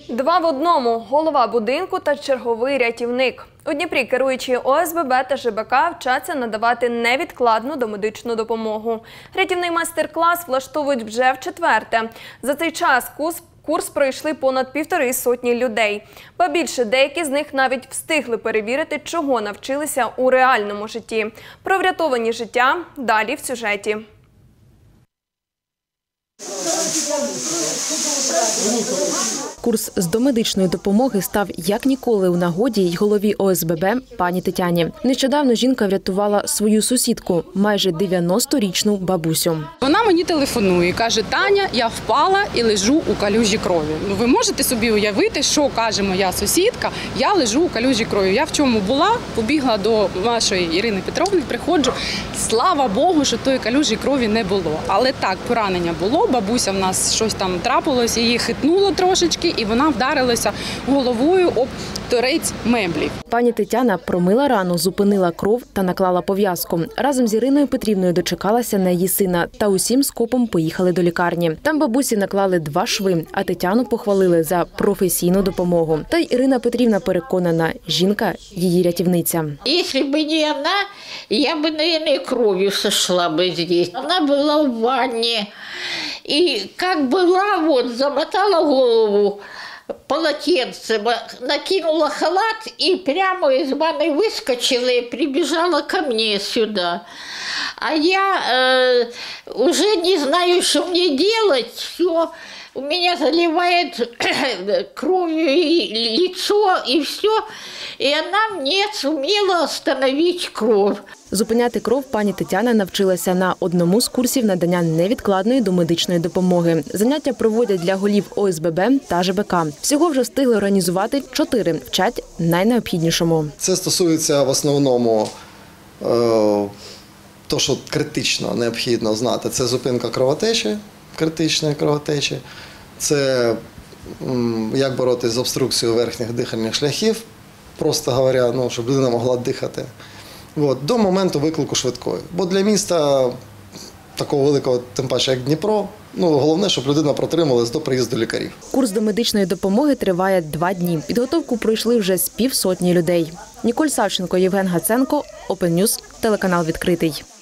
Два в одному – голова будинку та черговий рятівник. У Дніпрі керуючі ОСББ та ЖБК вчаться надавати невідкладну домедичну допомогу. Рятівний майстер-клас влаштовують вже вчетверте. За цей час курс пройшли понад 150 людей. Ба більше, деякі з них навіть встигли перевірити, чого навчилися у реальному житті. Про врятовані життя – далі в сюжеті. Курс з домедичної допомоги став як ніколи у нагоді й голові ОСББ пані Тетяні. Нещодавно жінка врятувала свою сусідку, майже 90-річну бабусю. Вона мені телефонує, каже: "Таня, я впала і лежу у калюжі крові". Ну, ви можете собі уявити, що каже моя сусідка: "Я лежу у калюжі крові". Я в чому була? Побігла до вашої Ірини Петровни, приходжу. Слава Богу, що тої калюжі крові не було. Але так, поранення було, бабуся в нас щось там трапилось, її хитнуло трошечки, і вона вдарилася головою об торець меблів. Пані Тетяна промила рану, зупинила кров та наклала пов'язку. Разом з Іриною Петрівною дочекалася на її сина та усім скопом поїхали до лікарні. Там бабусі наклали 2 шви, а Тетяну похвалили за професійну допомогу. Та й Ірина Петрівна переконана, жінка – її рятівниця. Якщо б не вона, я б, мабуть, кров'ю сошла б здесь. Вона була в ванні. И как была, вот, замотала голову полотенцем, накинула халат и прямо из ванной выскочила и прибежала ко мне сюда. А я уже не знаю, что мне делать, все. У меня заливает кровью и лицо, и все. И она мне сумела остановить кровь. Зупиняти кров пані Тетяна навчилася на одному з курсів надання невідкладної домедичної допомоги. Заняття проводять для голів ОСББ та ЖБК. Всього вже встигли організувати 4, вчать найнеобхіднішому. Це стосується в основному того, що критично необхідно знати. Це зупинка кровотечі, критичної кровотечі. Це як боротися з обструкцією верхніх дихальних шляхів, просто говоря, щоб людина могла дихати. До моменту виклику швидкої. Бо для міста такого великого, тим паче, як Дніпро, головне, щоб людина протрималась до приїзду лікарів. Курс домедичної допомоги триває 2 дні. Підготовку пройшли вже з 150 людей. Ніколь Савченко, Євген Гаценко, Open News, телеканал «Відкритий».